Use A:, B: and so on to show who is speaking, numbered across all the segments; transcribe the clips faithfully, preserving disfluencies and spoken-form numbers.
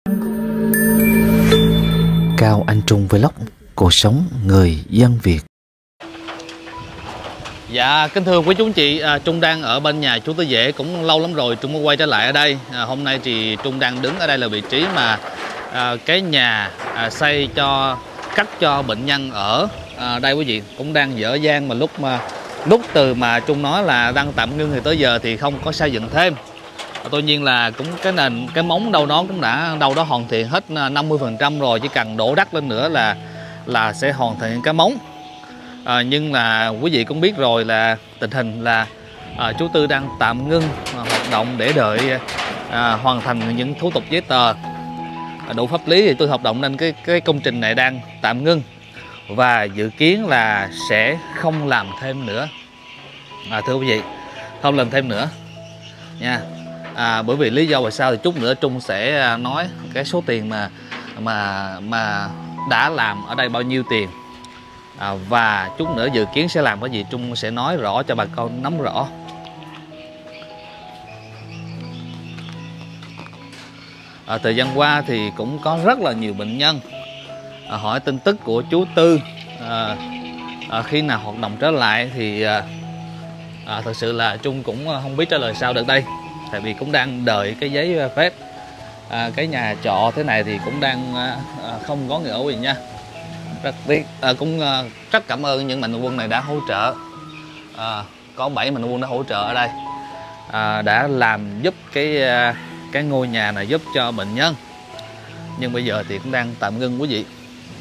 A: Cao Anh Trung Vlog, cuộc sống người dân Việt.
B: Dạ, kính thưa quý chú anh chị, à, Trung đang ở bên nhà chú Tư Dễ cũng lâu lắm rồi Trung mới quay trở lại ở đây. À, hôm nay thì Trung đang đứng ở đây là vị trí mà à, cái nhà à, xây cho cắt cho bệnh nhân ở à, đây quý vị, cũng đang dở dang mà lúc mà lúc từ mà Trung nói là đang tạm ngưng thì tới giờ thì không có xây dựng thêm. À, tuy nhiên là cũng cái nền cái móng đâu đó cũng đã đâu đó hoàn thiện hết năm mươi phần trăm rồi, chỉ cần đổ đất lên nữa là là sẽ hoàn thiện cái móng. À, nhưng là quý vị cũng biết rồi là tình hình là à, chú Tư đang tạm ngưng à, hoạt động để đợi à, hoàn thành những thủ tục giấy tờ à, đủ pháp lý thì tôi hợp động, nên cái cái công trình này đang tạm ngưng và dự kiến là sẽ không làm thêm nữa. À, thưa quý vị, không làm thêm nữa nha. À, bởi vì lý do vì sao thì chút nữa Trung sẽ nói cái số tiền mà mà mà đã làm ở đây bao nhiêu tiền. À, và chút nữa dự kiến sẽ làm cái gì Trung sẽ nói rõ cho bà con nắm rõ. À, thời gian qua thì cũng có rất là nhiều bệnh nhân à, hỏi tin tức của chú Tư à, à, khi nào hoạt động trở lại thì à, à, thật sự là Trung cũng không biết trả lời sao được đây, tại vì cũng đang đợi cái giấy phép. À, cái nhà trọ thế này thì cũng đang à, không có người ở gì nha. Rất tiếc, à, cũng à, rất cảm ơn những mạnh thường quân này đã hỗ trợ. À, có bảy mạnh thường quân đã hỗ trợ ở đây, à, đã làm giúp cái à, cái ngôi nhà này giúp cho bệnh nhân. Nhưng bây giờ thì cũng đang tạm ngưng quý vị.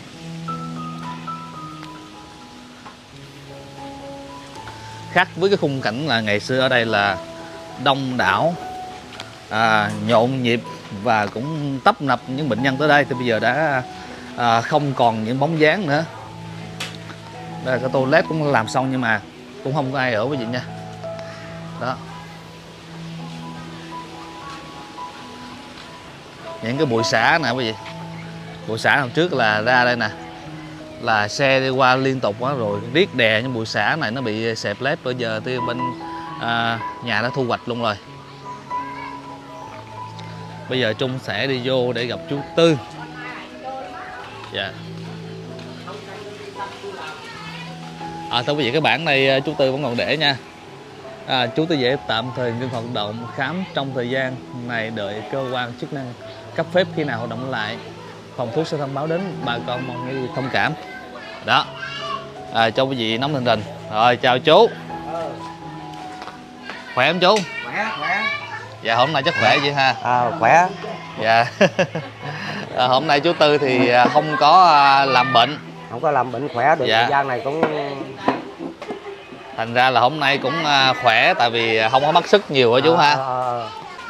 B: Khác với cái khung cảnh là ngày xưa ở đây là đông đảo, à, nhộn nhịp và cũng tấp nập những bệnh nhân tới đây, thì bây giờ đã à, không còn những bóng dáng nữa. Đây là cái toilet cũng làm xong nhưng mà cũng không có ai ở quý vị nha. Đó, những cái bụi xả nè quý vị, bụi xả hôm trước là ra đây nè, là xe đi qua liên tục quá rồi riết đè những bụi xả này nó bị xẹp lép. Bây giờ thì bên à, nhà đã thu hoạch luôn rồi. Bây giờ Trung sẽ đi vô để gặp chú Tư. Dạ. À, thưa quý vị, cái bảng này chú Tư vẫn còn để nha. À, chú Tư Dễ tạm thời ngưng hoạt động khám trong thời gian này đợi cơ quan chức năng cấp phép, khi nào hoạt động lại phòng thuốc sẽ thông báo đến bà con, mong quý vị thông cảm. Đó, à, cho quý vị nắm tình hình. Rồi, chào chú. Khỏe không chú?
C: Khỏe, khỏe.
B: Dạ, hôm nay chắc khỏe vậy ha?
C: À, khỏe.
B: Dạ. À, hôm nay chú Tư thì không có làm bệnh.
C: Không có làm bệnh, khỏe được. Dạ. Thời gian này cũng
B: thành ra là hôm nay cũng khỏe, tại vì không có mất sức nhiều hả chú ha?
C: À,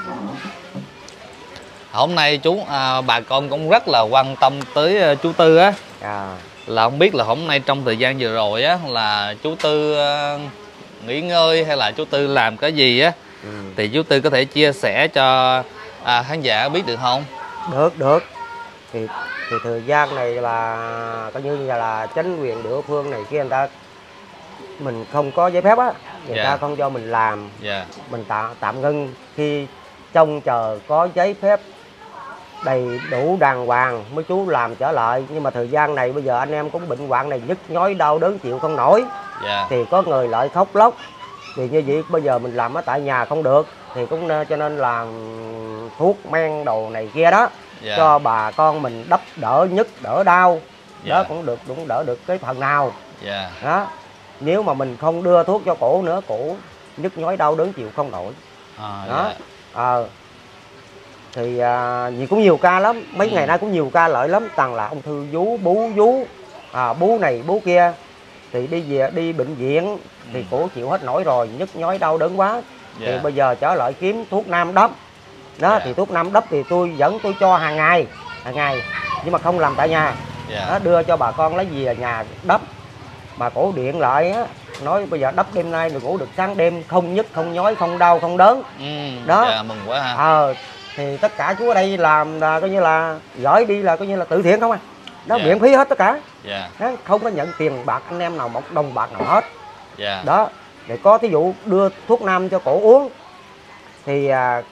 B: hôm nay chú à, bà con cũng rất là quan tâm tới chú Tư á.
C: à.
B: Là không biết là hôm nay trong thời gian vừa rồi á là chú Tư à, nghỉ ngơi hay là chú Tư làm cái gì á. Ừ. Thì chú Tư có thể chia sẻ cho à, khán giả biết được không?
C: Được, được. Thì, thì thời gian này là coi như là, là chính quyền địa phương này kia người ta mình không có giấy phép á, người yeah. ta không cho mình làm. Yeah. Mình tạm tạm ngưng khi trông chờ có giấy phép đầy đủ đàng hoàng mới chú làm trở lại. Nhưng mà thời gian này bây giờ anh em cũng bệnh hoạn này nhức nhói đau đớn chịu không nổi. Yeah. Thì có người lại khóc lóc. Thì như vậy bây giờ mình làm ở tại nhà không được, thì cũng cho nên làm thuốc men đồ này kia đó. Yeah. Cho bà con mình đắp đỡ nhức đỡ đau. Yeah. Đó cũng được, cũng đỡ được cái phần nào. Yeah. Đó. Nếu mà mình không đưa thuốc cho cổ nữa, cổ nhức nhói đau đớn chịu không nổi. À, đó. Yeah. Ờ. Thì à, vì cũng nhiều ca lắm, mấy ừ. ngày nay cũng nhiều ca lợi lắm, toàn là ung thư vú, bú vú, à, bú này bú kia. Thì đi về đi bệnh viện thì ừ. cổ chịu hết nổi rồi, nhức nhói đau đớn quá. Yeah. Thì bây giờ trở lại kiếm thuốc nam đắp. Đó. Yeah. Thì thuốc nam đắp thì tôi vẫn tôi cho hàng ngày, hàng ngày, nhưng mà không làm tại nhà. Yeah. Đó, đưa cho bà con lấy về nhà đắp. Mà cổ điện lại á, nói bây giờ đắp đêm nay rồi ngủ được sáng đêm, không nhức không nhói không đau không đớn. Ừ. Đó. Yeah, mừng quá ha. Ờ, thì tất cả chú ở đây làm là coi như là gửi đi là coi như là từ thiện không à. Đó. Yeah. Miễn phí hết tất cả. Yeah. Đó, không có nhận tiền bạc anh em nào một đồng bạc nào hết. Yeah. Đó, để có thí dụ đưa thuốc nam cho cổ uống thì à,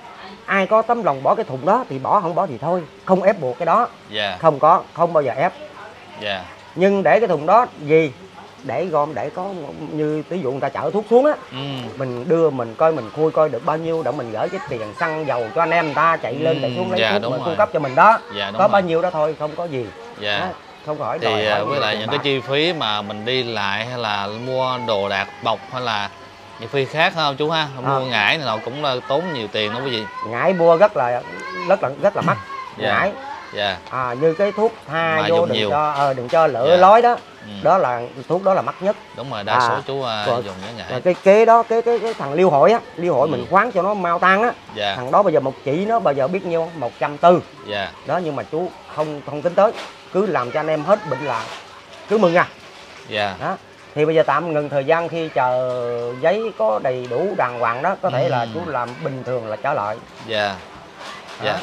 C: ai có tấm lòng bỏ cái thùng đó thì bỏ, không bỏ thì thôi, không ép buộc cái đó.
B: Yeah.
C: Không có, không bao giờ ép.
B: Yeah.
C: Nhưng để cái thùng đó gì để gom, để có như ví dụ người ta chở thuốc xuống á, ừ. mình đưa mình coi mình khui coi được bao nhiêu để mình gửi cái tiền xăng dầu cho anh em người ta chạy lên chạy xuống lấy
B: dạ,
C: thuốc mình cung cấp cho mình đó.
B: Dạ,
C: có
B: rồi.
C: bao nhiêu đó thôi, không có gì.
B: Dạ.
C: Đó, không hỏi
B: thì
C: đòi hỏi
B: với lại những bạc. Cái chi phí mà mình đi lại hay là mua đồ đạc bọc hay là những phí khác không chú ha, mua à. ngải này nào cũng là tốn nhiều tiền đó quý vị.
C: Ngải mua rất là rất là rất là mắc.
B: Dạ.
C: Ngải
B: dạ.
C: à, như cái thuốc tha vô đừng
B: nhiều.
C: cho ờ, đừng cho lỡ
B: dạ.
C: lói đó.
B: Ừ.
C: Đó là thuốc đó là mắc nhất.
B: Đúng rồi, đa
C: à,
B: số chú uh,
C: rồi,
B: dùng cái ngải.
C: rồi cái kế đó cái cái cái thằng liêu hội á, liêu hội ừ. mình khoáng cho nó mau tan á.
B: Dạ.
C: Thằng đó bây giờ một chỉ nó bây giờ biết nhiêu không? một trăm tư.
B: Dạ.
C: Đó, nhưng mà chú không không tính tới, cứ làm cho anh em hết bệnh là cứ mừng à.
B: Dạ.
C: Đó. Thì bây giờ tạm ngừng thời gian, khi chờ giấy có đầy đủ đàng hoàng đó, có thể ừ. là chú làm bình thường là trở lại.
B: Dạ. Dạ.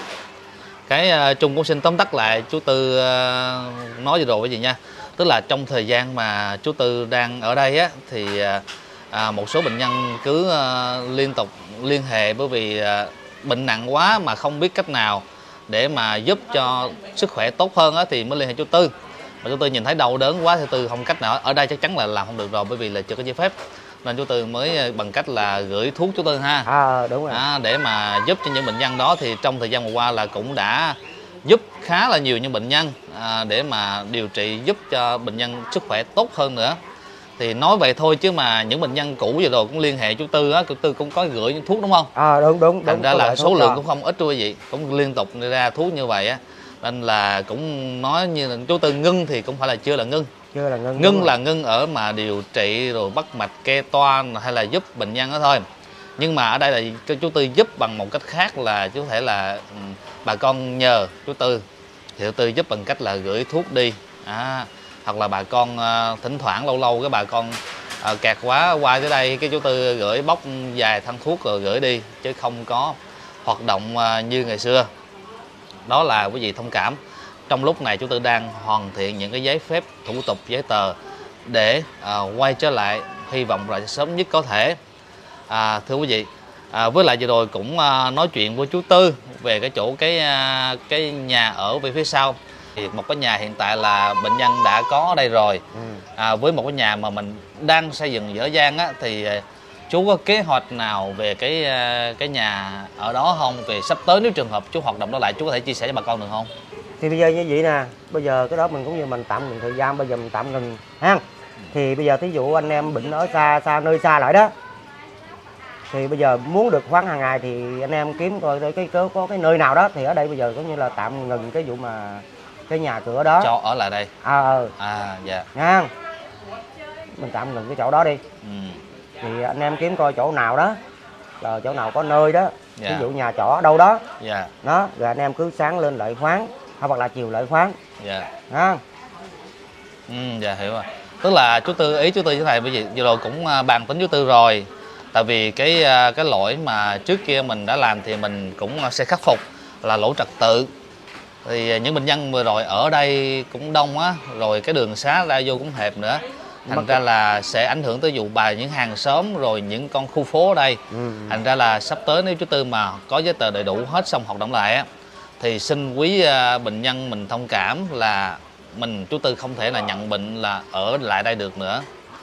B: Cái uh, Trung cũng xin tóm tắt lại chú Tư uh, nói vừa rồi cái gì nha. Tức là trong thời gian mà chú Tư đang ở đây á, thì uh, một số bệnh nhân cứ uh, liên tục liên hệ, bởi vì uh, bệnh nặng quá mà không biết cách nào để mà giúp cho sức khỏe tốt hơn á, thì mới liên hệ chú Tư. Mà chú Tư nhìn thấy đau đớn quá thì Tư không cách nào, ở đây chắc chắn là làm không được rồi, bởi vì là chưa có giấy phép, nên chú Tư mới bằng cách là gửi thuốc chú Tư ha.
C: À, đúng rồi.
B: À, để mà giúp cho những bệnh nhân đó. Thì trong thời gian vừa qua là cũng đã giúp khá là nhiều những bệnh nhân à, để mà điều trị, giúp cho bệnh nhân sức khỏe tốt hơn nữa. Thì nói vậy thôi chứ mà những bệnh nhân cũ vừa rồi cũng liên hệ chú Tư á, chú Tư cũng có gửi những thuốc đúng không?
C: À, đúng đúng.
B: Thành
C: đúng,
B: ra là số lượng
C: đó.
B: cũng không ít quý vị, cũng liên tục ra thuốc như vậy á, nên là cũng nói như là chú Tư ngưng thì cũng phải là chưa là ngưng.
C: Chưa là ngưng.
B: Ngưng là ngưng ở mà điều trị rồi bắt mạch kê toan hay là giúp bệnh nhân đó thôi. Nhưng mà ở đây là chú Tư giúp bằng một cách khác, là chú thể là um, bà con nhờ chú Tư thì chú Tư giúp bằng cách là gửi thuốc đi. À, hoặc là bà con uh, thỉnh thoảng lâu lâu cái bà con uh, kẹt quá qua tới đây, cái chú Tư gửi bóc vài thân thuốc rồi gửi đi, chứ không có hoạt động uh, như ngày xưa. Đó là quý vị thông cảm. Trong lúc này chú Tư đang hoàn thiện những cái giấy phép, thủ tục giấy tờ để uh, quay trở lại, hy vọng là sớm nhất có thể. À, thưa quý vị, à, với lại vừa rồi cũng uh, nói chuyện với chú Tư về cái chỗ cái uh, cái nhà ở về phía sau. Thì một cái nhà hiện tại là bệnh nhân đã có ở đây rồi. À, với một cái nhà mà mình đang xây dựng dở dang á, thì uh, chú có kế hoạch nào về cái uh, cái nhà ở đó không? Về sắp tới nếu trường hợp chú hoạt động đó lại, chú có thể chia sẻ cho bà con được không?
C: Thì bây giờ như vậy nè, bây giờ cái đó mình cũng như mình tạm ngừng thời gian, bây giờ mình tạm ngừng ha. Thì bây giờ thí dụ anh em bệnh ở xa xa nơi xa lại đó, thì bây giờ muốn được khoáng hàng ngày thì anh em kiếm coi cái, cái có cái nơi nào đó, thì ở đây bây giờ cũng như là tạm ngừng cái vụ mà cái nhà cửa đó
B: cho ở lại đây.
C: À ừ.
B: À dạ.
C: Nha. Mình tạm ngừng cái chỗ đó đi. Ừ. Thì anh em kiếm coi chỗ nào đó, là chỗ nào có nơi đó, dạ. Ví dụ nhà trọ ở đâu đó. Dạ. Đó, rồi anh em cứ sáng lên lại khoáng, hoặc là chiều lại khoáng.
B: Dạ.
C: Ha.
B: Ừ, dạ hiểu rồi. Tức là chú Tư, ý chú Tư như thế này, bởi vì vừa rồi cũng bàn tính chú Tư rồi. Tại vì cái cái lỗi mà trước kia mình đã làm thì mình cũng sẽ khắc phục, là lỗi trật tự. Thì những bệnh nhân vừa rồi ở đây cũng đông á, rồi cái đường xá ra vô cũng hẹp nữa. Thành ra là sẽ ảnh hưởng tới vụ bài những hàng xóm rồi những con khu phố ở đây. Ừ. Thành ra là sắp tới nếu chú Tư mà có giấy tờ đầy đủ hết xong hoạt động lại á, thì xin quý bệnh nhân mình thông cảm là mình chú Tư không thể là nhận bệnh là ở lại đây được nữa.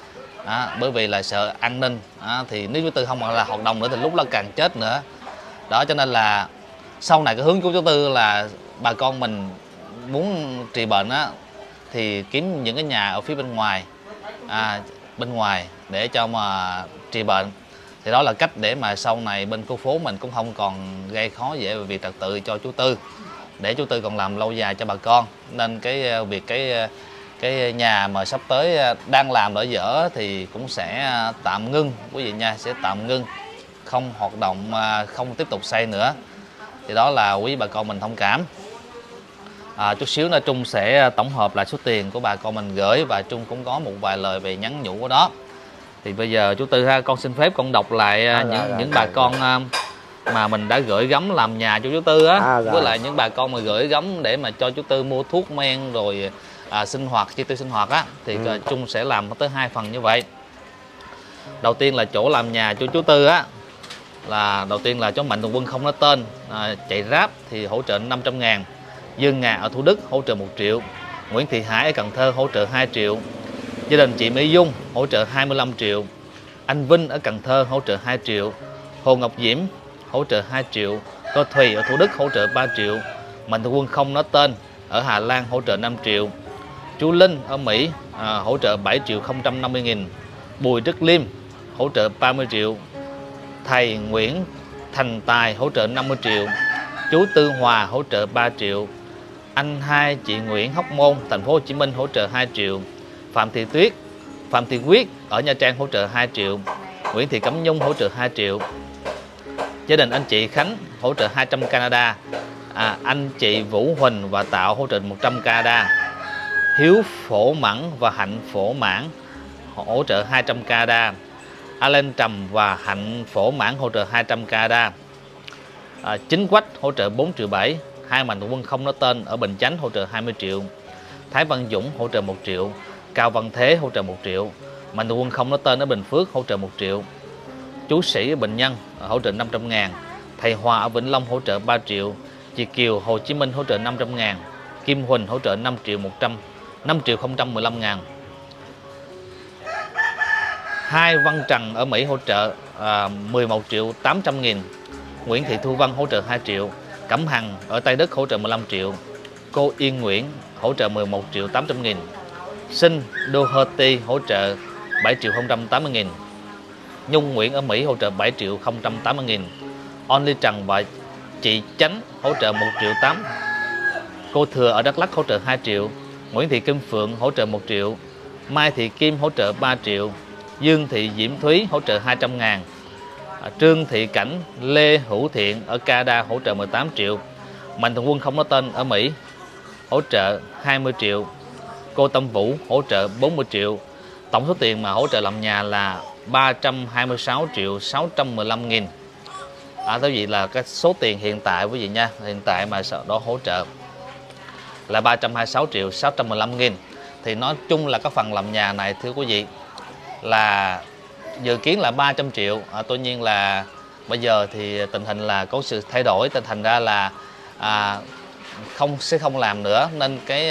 B: À, bởi vì là sợ an ninh. À, thì nếu chú Tư không là hoạt động nữa thì lúc đó càng chết nữa. Đó, cho nên là sau này cái hướng của chú Tư là bà con mình muốn trị bệnh á, thì kiếm những cái nhà ở phía bên ngoài, à, bên ngoài để cho mà trị bệnh. Thì đó là cách để mà sau này bên khu phố mình cũng không còn gây khó dễ về việc trật tự cho chú Tư, để chú Tư còn làm lâu dài cho bà con. Nên cái việc cái cái nhà mà sắp tới đang làm ở dở thì cũng sẽ tạm ngưng quý vị nha, sẽ tạm ngưng, không hoạt động, không tiếp tục xây nữa. Thì đó là quý bà con mình thông cảm. À, chút xíu nữa Trung sẽ tổng hợp lại số tiền của bà con mình gửi, và Trung cũng có một vài lời về nhắn nhủ của đó. Thì bây giờ chú Tư ha, con xin phép con đọc lại à, những rồi, những rồi, bà rồi. con à, mà mình đã gửi gắm làm nhà cho chú Tư á, à, với lại những bà con mà gửi gắm để mà cho chú Tư mua thuốc men rồi à, sinh hoạt, chi tiêu sinh hoạt á, thì ừ. Trung sẽ làm tới hai phần như vậy. Đầu tiên là chỗ làm nhà cho chú Tư á, là đầu tiên là cho Mạnh Thường Quân không nói tên, à, chạy Grab thì hỗ trợ năm trăm ngàn. Dương Ngà ở Thủ Đức hỗ trợ một triệu. Nguyễn Thị Hải ở Cần Thơ hỗ trợ hai triệu. Gia đình chị Mỹ Dung hỗ trợ hai mươi lăm triệu. Anh Vinh ở Cần Thơ hỗ trợ hai triệu. Hồ Ngọc Diễm hỗ trợ hai triệu. Cô Thùy ở Thủ Đức hỗ trợ ba triệu. Mạnh Thường Quân không nói tên ở Hà Lan hỗ trợ năm triệu. Chú Linh ở Mỹ à, hỗ trợ bảy triệu không trăm năm mươi nghìn. Bùi Đức Liêm hỗ trợ ba mươi triệu. Thầy Nguyễn Thành Tài hỗ trợ năm mươi triệu. Chú Tư Hòa hỗ trợ ba triệu. Anh hai chị Nguyễn Hóc Môn thành phố Hồ Chí Minh hỗ trợ hai triệu. Phạm Thị Tuyết, Phạm Thị Quyết ở Nha Trang hỗ trợ hai triệu. Nguyễn Thị Cẩm Nhung hỗ trợ hai triệu. Gia đình anh chị Khánh hỗ trợ hai trăm Canada. À, anh chị Vũ Huỳnh và Tạo hỗ trợ một trăm Canada. Hiếu Phổ Mẫn và Hạnh Phổ Mãn hỗ trợ hai trăm Canada. Alan Trầm và Hạnh Phổ Mãn hỗ trợ hai trăm Canada. À, Chính Quách hỗ trợ bốn triệu bảy. Hai Mạnh Thường Quân không nói tên ở Bình Chánh hỗ trợ hai mươi triệu. Thái Văn Dũng hỗ trợ một triệu. Cao Văn Thế hỗ trợ một triệu. Mạnh Thường Quân không nói tên ở Bình Phước hỗ trợ một triệu. Chú Sĩ ở Bình Nhân hỗ trợ năm trăm ngàn. Thầy Hòa ở Vĩnh Long hỗ trợ ba triệu. Chị Kiều Hồ Chí Minh hỗ trợ năm trăm ngàn. Kim Huỳnh hỗ trợ năm triệu một trăm. năm triệu không trăm mười lăm ngàn. Hai Văn Trần ở Mỹ hỗ trợ à, mười một triệu tám trăm nghìn. Nguyễn Thị Thu Vân hỗ trợ hai triệu. Cẩm Hằng ở Tây Đức hỗ trợ mười lăm triệu. Cô Yên Nguyễn hỗ trợ mười một triệu tám trăm nghìn. Sinh Doherty hỗ trợ bảy triệu không trăm tám mươi nghìn. Nhung Nguyễn ở Mỹ hỗ trợ bảy triệu không trăm tám mươi nghìn. Only Trần và chị Chánh hỗ trợ một triệu tám. Cô Thừa ở Đắk Lắk hỗ trợ hai triệu. Nguyễn Thị Kim Phượng hỗ trợ một triệu. Mai Thị Kim hỗ trợ ba triệu. Dương Thị Diễm Thúy hỗ trợ hai trăm ngàn. Trương Thị Cảnh, Lê Hữu Thiện ở Canada hỗ trợ mười tám triệu. Mạnh Thường Quân không nói tên ở Mỹ hỗ trợ hai mươi triệu. Cô Tâm Vũ hỗ trợ bốn mươi triệu. Tổng số tiền mà hỗ trợ làm nhà là ba trăm hai mươi sáu triệu sáu trăm mười lăm nghìn. À, thế vậy là cái số tiền hiện tại quý vị nha, hiện tại mà sợ đó hỗ trợ là ba trăm hai mươi sáu triệu sáu trăm mười lăm nghìn. Thì nói chung là cái phần làm nhà này thưa quý vị là dự kiến là ba trăm triệu. À, tuy nhiên là bây giờ thì tình hình là có sự thay đổi, tình thành ra là à, không sẽ không làm nữa, nên cái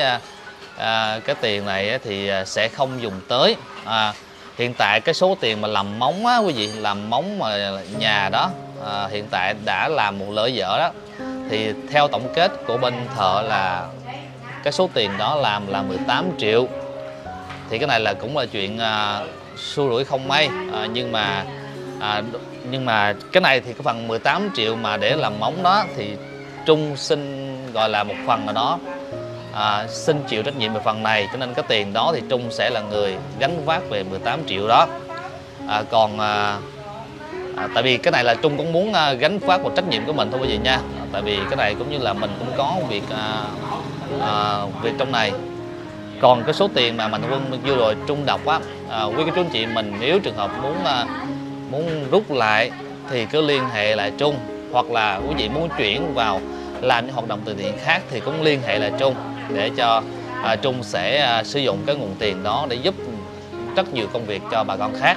B: à, cái tiền này thì sẽ không dùng tới. À, hiện tại cái số tiền mà làm móng á quý vị, làm móng mà nhà đó à, hiện tại đã làm một lỡ dở đó, thì theo tổng kết của bên thợ là cái số tiền đó làm là mười tám triệu. Thì cái này là cũng là chuyện à, xui rủi không may, à, nhưng mà à, nhưng mà cái này thì cái phần mười tám triệu mà để làm móng đó thì Trung xin gọi là một phần nào đó à, xin chịu trách nhiệm về phần này, cho nên cái tiền đó thì Trung sẽ là người gánh vác về mười tám triệu đó. À, còn à, à, tại vì cái này là Trung cũng muốn à, gánh vác một trách nhiệm của mình thôi quý vị nha. À, tại vì cái này cũng như là mình cũng có việc à, à, việc trong này. Còn cái số tiền mà Mạnh Thường Quân vừa rồi Trung đọc á, à, quý cô chú anh chị mình nếu trường hợp muốn à, muốn rút lại thì cứ liên hệ lại Trung, hoặc là quý vị muốn chuyển vào làm những hoạt động từ thiện khác thì cũng liên hệ lại Trung để cho à, Trung sẽ à, sử dụng cái nguồn tiền đó để giúp rất nhiều công việc cho bà con khác.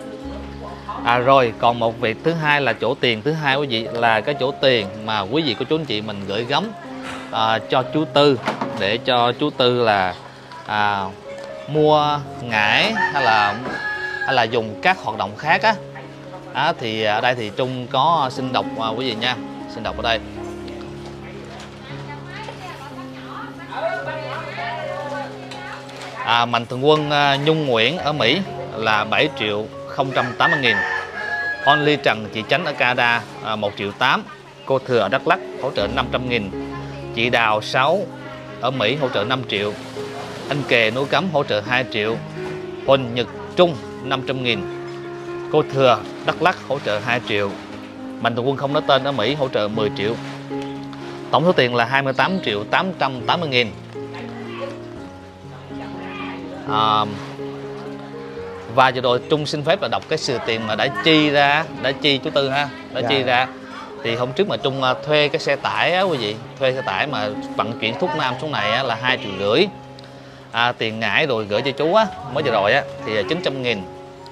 B: À rồi, còn một việc thứ hai là chỗ tiền thứ hai quý vị, là cái chỗ tiền mà quý vị cô chú anh chị mình gửi gắm à, cho chú Tư, để cho chú Tư là à, mua ngải hay là hay là dùng các hoạt động khác á. À, thì ở đây thì Trung có xin đọc à, quý vị nha, xin đọc ở đây. À, Mạnh Thường Quân à, Nhung Nguyễn ở Mỹ là bảy triệu không trăm tám mươi nghìn. Only Trần chị Chánh ở Canada à, một triệu tám. Cô Thừa ở Đắk Lắk hỗ trợ năm trăm nghìn. Chị Đào sáu ở Mỹ hỗ trợ năm triệu. Anh Kề Núi Cấm hỗ trợ hai triệu. Huỳnh Nhật Trung năm trăm nghìn. Cô Thừa Đắk Lắk hỗ trợ hai triệu. Mạnh Thường Quân không nói tên ở Mỹ hỗ trợ mười triệu. Tổng số tiền là hai mươi tám triệu tám trăm tám mươi nghìn. À, và vừa rồi Trung xin phép là đọc cái sự tiền mà đã chi ra, đã chi chú Tư ha, đã dạ. chi ra. Thì hôm trước mà Trung thuê cái xe tải á quý vị, thuê xe tải mà vận chuyển thuốc nam xuống này á, là hai triệu rưỡi. À, tiền ngải rồi gửi cho chú á, mới vừa rồi á thì chín trăm nghìn.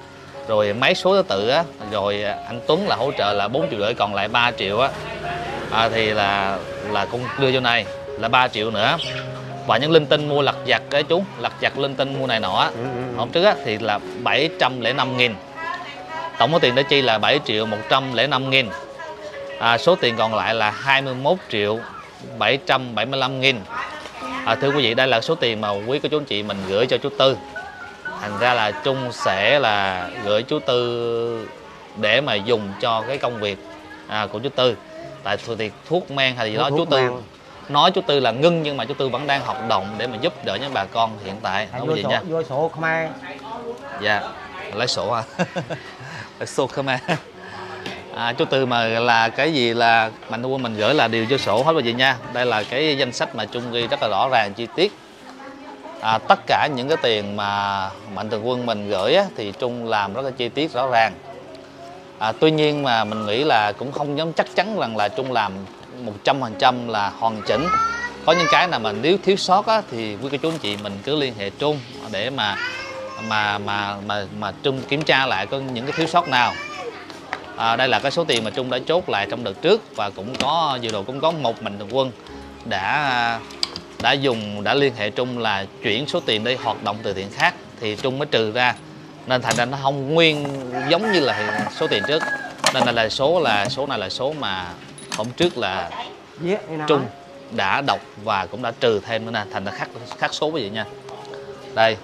B: rồi mấy số thứ tự á, rồi anh Tuấn là hỗ trợ là bốn triệu rưỡi, còn lại ba triệu á, à, thì là là con đưa vô này là ba triệu nữa. Và những linh tinh mua lặt vặt cái chú, lặt vặt linh tinh mua này nọ á, hôm trước á, thì là bảy trăm lẻ năm nghìn. Tổng số tiền đã chi là bảy triệu một trăm lẻ năm nghìn. À, số tiền còn lại là hai mươi mốt triệu bảy trăm bảy mươi lăm nghìn. À, thưa quý vị, đây là số tiền mà quý cô chú anh chị mình gửi cho chú Tư. Thành ra là Trung sẽ là gửi chú Tư để mà dùng cho cái công việc à, của chú Tư. Tại thì thuốc men hay gì đó chú Tư men. Nói chú Tư là ngưng, nhưng mà chú Tư vẫn đang hoạt động để mà giúp đỡ những bà con hiện tại. Không có gì nha.
C: Vô sổ Khmer.
B: Dạ, lấy sổ à. Lấy sổ Khmer. À, chú Tư mà là cái gì là Mạnh Thường Quân mình gửi là đều vô sổ hết quý vị nha. Đây là cái danh sách mà Trung ghi rất là rõ ràng chi tiết. À, tất cả những cái tiền mà Mạnh Thường Quân mình gửi á, thì Trung làm rất là chi tiết rõ ràng. À, tuy nhiên mà mình nghĩ là cũng không dám chắc chắn rằng là Trung làm một trăm phần trăm là hoàn chỉnh. Có những cái nào mà nếu thiếu sót á, thì quý cô chú anh chị mình cứ liên hệ Trung để mà mà mà mà mà Trung kiểm tra lại có những cái thiếu sót nào. À, đây là cái số tiền mà Trung đã chốt lại trong đợt trước, và cũng có vừa rồi cũng có một Mạnh Thường Quân đã đã dùng đã liên hệ Trung là chuyển số tiền đi hoạt động từ thiện khác, thì Trung mới trừ ra, nên thành ra nó không nguyên giống như là số tiền trước. Nên là, là số là số này là số mà hôm trước là yeah, Trung đã đọc và cũng đã trừ thêm nữa nè, thành ra khác khác số vậy nha. Đây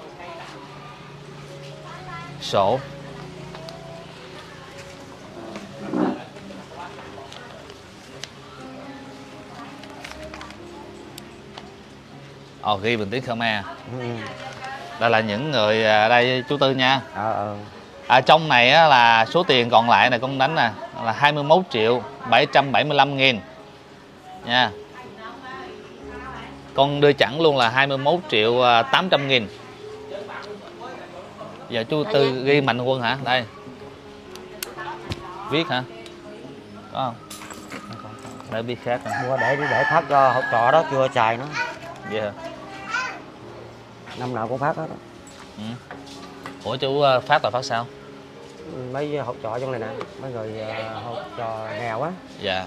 B: sổ Ồ, ghi bằng tiếng Khmer. Ừ. Đây là những người đây chú Tư nha.
C: Ờ, ờ.
B: À, trong này á, là số tiền còn lại này con đánh nè là hai mươi mốt triệu bảy trăm bảy mươi lăm nghìn nha. Con đưa chẵn luôn là hai mươi mốt triệu tám trăm nghìn. Giờ chú Tư ghi Mạnh Thường Quân hả? Đây viết hả? Có không? Để viết khác hả?
C: Mua để để phát cho học trò đó, chưa xài nó.
B: Vậy hả?
C: Năm nào cũng phát hết đó.
B: Ừ. Ủa chú phát là phát sao?
C: Mấy học trò trong này nè, mấy người học trò nghèo á.
B: Dạ.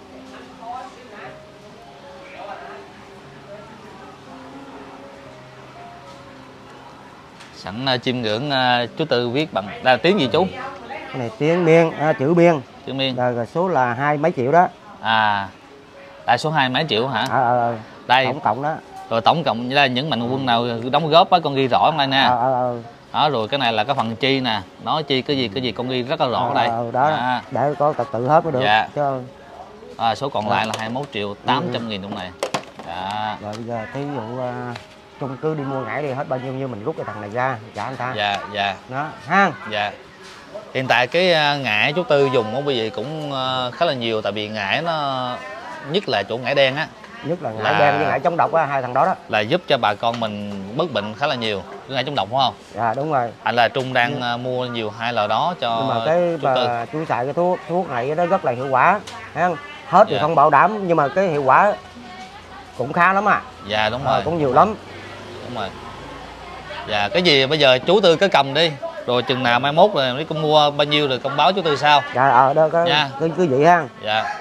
B: Sẵn uh, chiêm ngưỡng uh, chú Tư viết bằng là tiếng gì chú?
C: Cái này tiếng Miên, à, chữ Miên.
B: Chữ Miên.
C: Rồi, rồi số là hai mấy triệu đó.
B: À, đây số hai mấy triệu hả?
C: À, à, à.
B: Đây
C: tổng cộng đó.
B: Rồi tổng cộng là những Mạnh Thường Quân nào đóng góp á, con ghi rõ ở đây nè.
C: À, à, à.
B: Đó, rồi cái này là cái phần chi nè, nói chi cái gì cái gì con ghi rất là rõ ở đây.
C: À, đó,
B: à.
C: Để có trật tự hết mới được.
B: Dạ.
C: Chứ...
B: À, số còn lại là hai mươi mốt triệu tám trăm nghìn trong này. Dạ.
C: Rồi bây giờ thí dụ uh, Trung cứ đi mua ngải đi, hết bao nhiêu như mình rút cái thằng này ra trả anh ta.
B: Dạ, dạ.
C: Đó, ha.
B: Dạ. Hiện tại cái ngải chú Tư dùng á quý vị cũng khá là nhiều, tại vì ngải nó nhất là chỗ ngải đen á.
C: Nhất là ngải là... đen với ngải chống độc á, hai thằng đó đó.
B: Là giúp cho bà con mình bớt bệnh khá là nhiều. Cái ngải chống độc đúng không?
C: Dạ đúng rồi.
B: Anh là Trung đang ừ. mua nhiều hai loại đó cho
C: nhưng mà cái chú Tư. Chú xài cái thuốc thuốc này nó rất là hiệu quả. Thấy không? Hết thì dạ. không bảo đảm, nhưng mà cái hiệu quả cũng khá lắm à.
B: Dạ đúng
C: à,
B: rồi.
C: Cũng nhiều lắm.
B: Đúng rồi. Dạ cái gì bây giờ chú Tư cứ cầm đi, rồi chừng nào mai mốt rồi nếu con mua bao nhiêu rồi con báo chú Tư sao.
C: Dạ ờ đó có cứ, cứ vậy ha.
B: Dạ.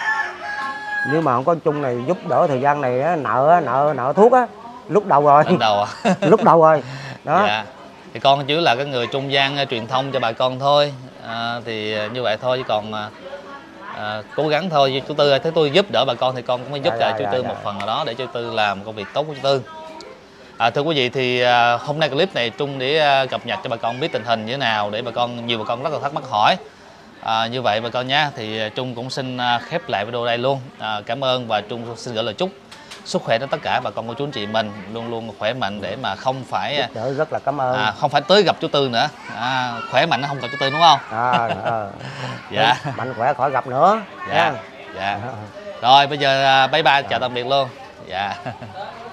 C: Nếu mà không có Trung này giúp đỡ thời gian này á, nợ nợ nợ thuốc á lúc đầu rồi.
B: Lúc đầu à?
C: Lúc đầu rồi. Đó.
B: Dạ. Thì con chỉ là cái người trung gian uh, truyền thông cho bà con thôi. À, thì uh, như vậy thôi, chứ còn uh, uh, cố gắng thôi. Chú Tư thấy tôi giúp đỡ bà con thì con cũng phải giúp dạ, cho dạ, chú dạ, Tư dạ. một phần nào đó để chú Tư làm công việc tốt của chú Tư. À, thưa quý vị, thì uh, hôm nay clip này Trung để uh, cập nhật cho bà con biết tình hình như thế nào, để bà con nhiều bà con rất là thắc mắc hỏi. À, như vậy bà con nhé, thì Trung cũng xin uh, khép lại video đây luôn. À, cảm ơn, và Trung xin gửi lời chúc sức khỏe đến tất cả bà con cô chú anh chị mình, luôn luôn khỏe mạnh để mà không phải
C: đỡ, rất là cảm ơn.
B: À, không phải tới gặp chú Tư nữa. À, khỏe mạnh nó không gặp chú Tư đúng không?
C: À, à.
B: Dạ.
C: Mạnh khỏe khỏi gặp nữa.
B: Dạ. Dạ. Rồi bây giờ bye bye, chào tạm biệt luôn. Dạ.